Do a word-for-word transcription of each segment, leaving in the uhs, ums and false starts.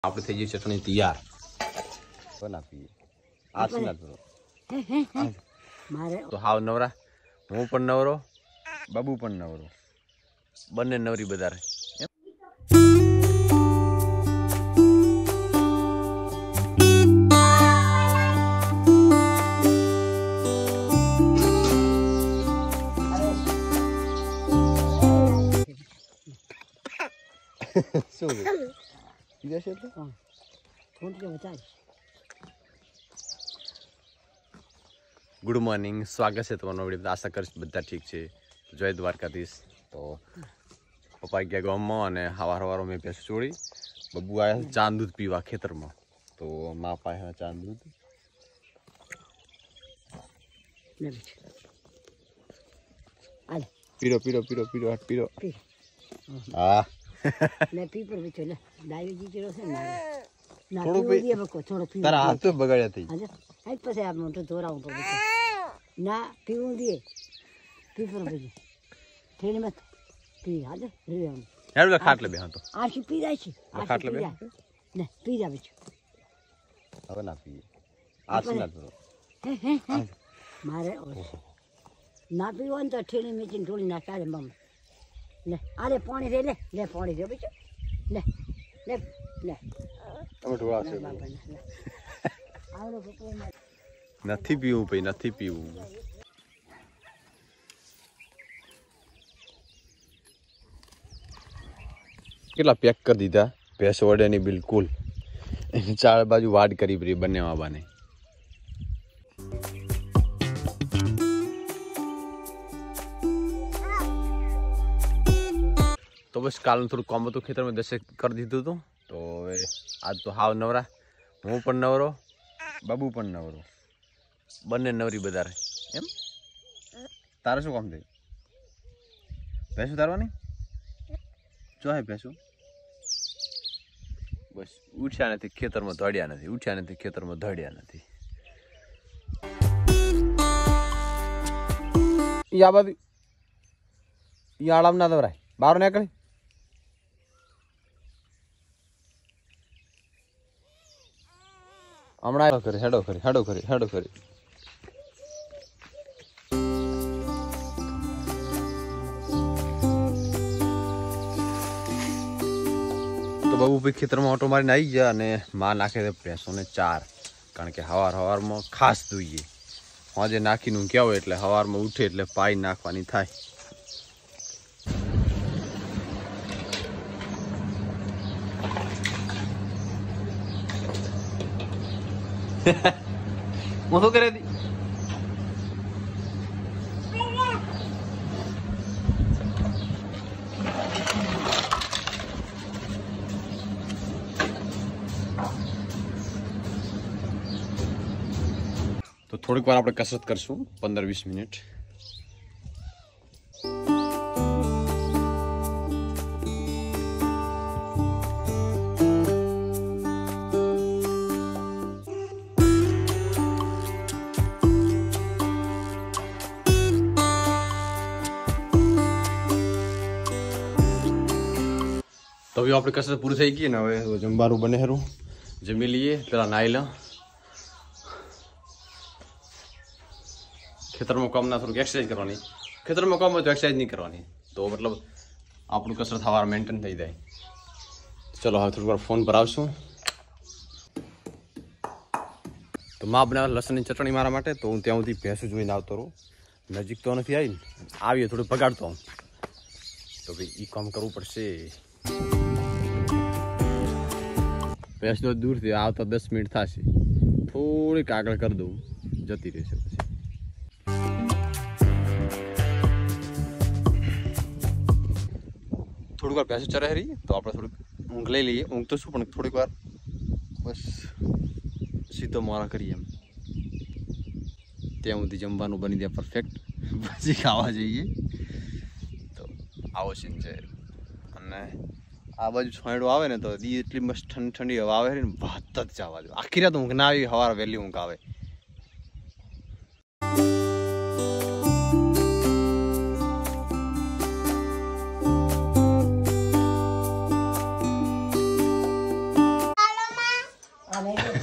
આપણે થઈ ગઈ ચટણી તૈયાર બના પીએ આજ ના કરો મારે તો હાવ નવરા હું પણ નવરો બાબુ પણ નવરો બંને નવરી બધારે શું જશે તો ગુડ મોર્નિંગ સ્વાગત છે તમારો વિડીયો આશા કરીશ બધા ઠીક છે જય દ્વારકાધીશ તો પપ્પા ગયા ગામમાં અને હવાર હવારો મેં ભેંસ છોડી બબુ આવ્યા ચા દૂધ પીવા ખેતરમાં તો મા પાસે ચા દૂધ પીરો પીરો પીરો પીરો પીરો હા લે પી પર વિચો લે ડાયજી જેરો છે ને થોડું પી બકો થોડો પી તારા હાથ તો બગાડ્યા થઈ હા આજ પછી આ મોટો ધોરા ઉપર ના પીવું દે પી પર વિચો થેલી મત પી હાજે રેમ હેડ ખાટલે બે તો આ શી પી જાય છે આ ખાટલે બે ને પી જા વિચો હવે ના પી આજ ના કરો મારે ના પીવો ને તો થેલી મીચીને ઢોળી ના કાઢે મમ લે આલે પાણી રે લે લે પાણી રે બેચો લે લે લે તમે ઢોળા છે આવડો પપ્પો નથી પીવું ભાઈ નથી પીવું કેટલા પેક કરી દીધા ભેંસ વડેની બિલકુલ એની ચાર બાજુ વાડ કરી પડી બંને બાબાને તો બસ કાલનું થોડું કોમ હતું ખેતરમાં દસે કરી દીધું હતું તો હવે આજ તો હાવ નવરા હું પણ નવરો બાબુ પણ નવરો બંને નવરી બધારે એમ તારે શું કામ થયું ભેંસું તારવાની જો હે ભેંસું બસ ઉઠ્યા નથી ખેતરમાં દોડ્યા નથી ઉઠ્યા નથી ખેતરમાં દોડ્યા નથી યા બાબી યા આરામ ના દવરાય બહાર નીકળી હમણાં કરી હેડો કરી હેડો કરી હેડો કરી તો બાબુ ભાઈ ખેતરમાં ઓટો મારીને આવી ગયા અને માં નાખે છે ભેંસોને ચાર કારણ કે હવાર હવારમાં ખાસ જોઈએ હોજે નાખીને ઊંઘ્યા હોય એટલે હવારમાં ઉઠે એટલે પાઈ નાખવાની થાય હું શું કરે હતી તો થોડીક વાર આપણે કસરત કરશું પંદર વીસ મિનિટ તો હવે આપણે કસરત પૂરી થઈ ગઈ ને હવે જમવાનું બને હેરું જમી લઈએ પેલા નાઈ લો ખેતરમાં કામ ના થોડુંક એક્સરસાઇઝ કરવાની ખેતરમાં કામ હોય તો એક્સરસાઇઝ નહીં કરવાની તો મતલબ આપણું કસરત હવાર મેન્ટેન થઈ જાય ચલો હવે થોડીક વાર ફોન પર આવશું તો માં બનાવે લસણની ચટણી મારા માટે તો હું ત્યાં સુધી ભેંસું જોઈને આવતો રહું નજીક તો નથી આવી ને આવીએ થોડું પગાડતો હું તો ભાઈ એ કામ કરવું પડશે ભેંસ તો દૂરથી આવતા દસ મિનિટ થશે થોડીક આગળ કરી દઉં જતી રહેશે પછી થોડીક વાર ભેંસ ચરાઈ રહી તો આપણે થોડીક ઊંઘ લઈ લઈએ ઊંઘ તો શું પણ થોડીક વાર બસ સીધો મોરા કરીએ એમ ત્યાં સુધી જમવાનું બની જાય પરફેક્ટ પછી ખાવા જઈએ તો આવો સીન છે અને આ બાજુ છોંયડો આવે ને તો એટલી મસ્ત ઠંડી ઠંડી હવા આવે ને વાત જ જવા દો આખી રાત ઊંઘ ના આવી સવારે વહેલી ઊંઘ આવે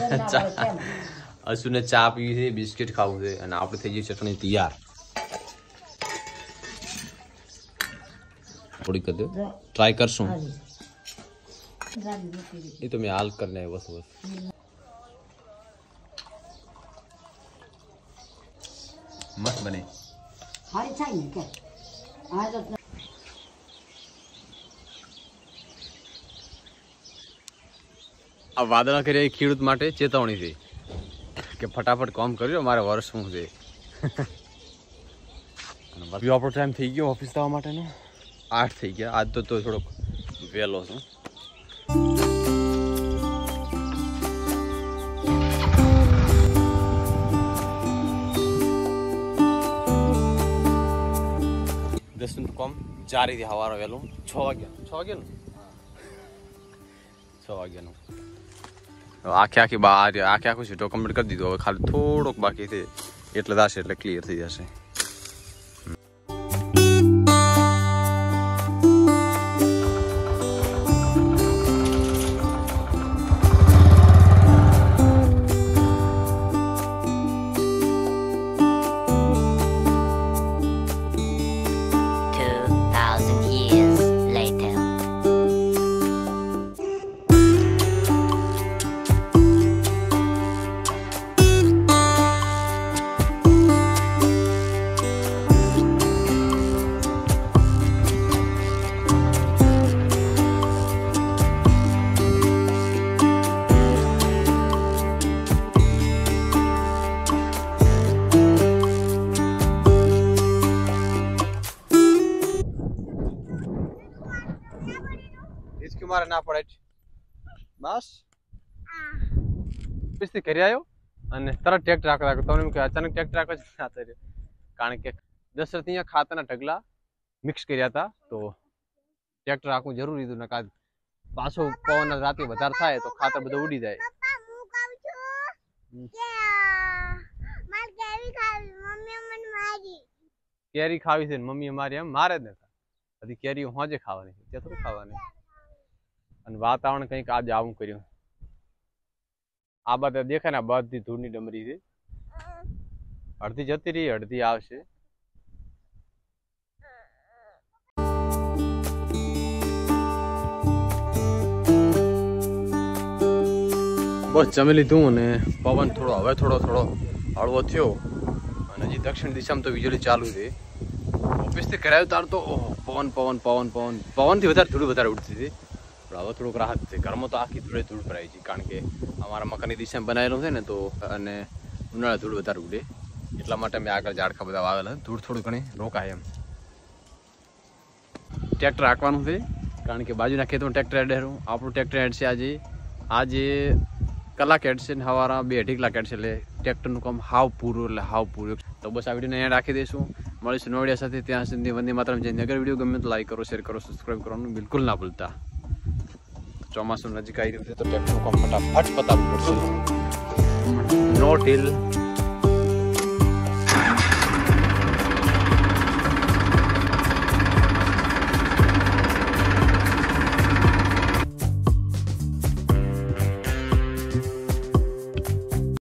અશુને ચા પીવી છે, બિસ્કિટ ખાવું છે અને આપણે થઈ ગઈ ચટણી તૈયાર. થોડી કરી દો, ટ્રાય કરશું. એ તો મેં હાલ કરને બસ બસ. મસ્ત બને. હારી થાય ને કે આ તો આ વાદળા કર્યા ખેડૂત માટે ચેતવણી છે કે ફટાફટ કામ કર્યો, મારે વર્ષ શું છે. આપણો ટાઈમ થઈ ગયો ઓફિસ જવા માટેનો. આઠ થઈ ગયા. આજ તો થોડોક વહેલો છું. દસ મિનિટ કોમ ચારી થી સવારે વહેલું છ વાગ્યા છ વાગ્યા ને છ વાગ્યાનું આખે આખી બહાર આખે આખું સીટો કમ્પ્લીટ કરી દીધું. હવે ખાલી થોડોક બાકી છે એટલે થશે, એટલે ક્લિયર થઈ જશે. મારે ના પડે બસ પીસથી કરી આવ્યો અને તરત ટ્રેક્ટર રાખવા લાગ્યો. તમને એમ કે અચાનક ટ્રેક્ટર રાખવા જ ના થયું, કારણ કે દશરથ અહીંયા ખાતરના ઢગલા મિક્સ કર્યા હતા, તો ટ્રેક્ટર રાખવું જરૂરી હતું. ને કાં પાછો પવન રાતે વધારે થાય તો ખાતર બધું ઉડી જાય. કેરી ખાવી છે ને મમ્મીએ મારી એમ મારે જ નતા. બધી કેરીઓ હોજે ખાવાની છે, ત્યાં થોડું ખાવાની. અને વાતાવરણ કંઈક આજે આવું કર્યું. આ બધા દેખાય ને બધી ધૂળની ડમરી છે. અડધી જતી રહી, અડધી આવશે. બસ જમી લીધું અને પવન થોડો હવે થોડો થોડો હળવો થયો અને હજી દક્ષિણ દિશામાં તો વીજળી ચાલુ છે. ઓફિસથી કરાયું તાર તો પવન પવન પવન પવન પવનથી વધારે ધૂળ વધારે ઉડતી હતી. પણ હવે થોડુંક રાહત છે. ઘરમાં તો આખી ધૂળે ધૂળ ભરાઈ છે, કારણ કે અમારા મકાનની દિશામાં બનાવેલું છે ને, તો અને ઉનાળા ધૂળ વધારે ઉડે એટલા માટે મેં આગળ ઝાડખા બધા વાવેલા. ધૂળ થોડી ઘણી રોકાય એમ. ટ્રેક્ટર હાંકવાનું છે, કારણ કે બાજુના ખેતરમાં ટ્રેક્ટર હેડ હેરું. આપણું ટ્રેક્ટર હેડ છે આજે આજે કલાક હેડ છે ને સવારે બે અઢી કલાક હેડ છે, એટલે ટ્રેક્ટરનું કામ હાવ પૂરું એટલે હાવ પૂરું. તો બસ આ વિડીયોને અહીંયા રાખી દઈશું. મળીશું નવડિયા સાથે. ત્યાં સુધી વંદે માતરમ જઈને અગર વિડીયો ગમે તો લાઈક કરો, શેર કરો, સબસ્ક્રાઈબ કરવાનું બિલકુલ ના ભૂલતા. ચોમાસું નજીક આવી રહ્યું છે તો ટ્રેક્ટરનું કામ ફટાફટ પતાવવું પડશે. નો ઢીલ